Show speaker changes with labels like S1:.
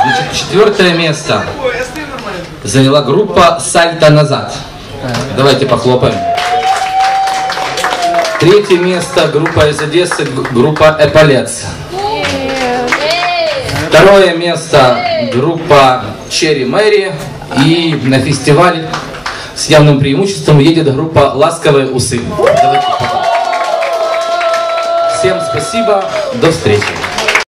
S1: Значит, 4-е место заняла группа «Сальто назад». Давайте похлопаем. 3-е место группа из Одессы, группа «Эполец». 2-е место группа «Черри Мэри». И на фестиваль с явным преимуществом едет группа «Ласковые усы». Давайте похлопаем. Всем спасибо, до встречи.